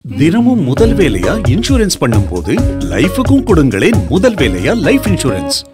தினமும் முதல் வேலையா இன்சூரன்ஸ் பண்ணும்போது லைஃபுக்கும் கொடுங்களேன் முதல் வேலையா லைஃப் இன்சூரன்ஸ்.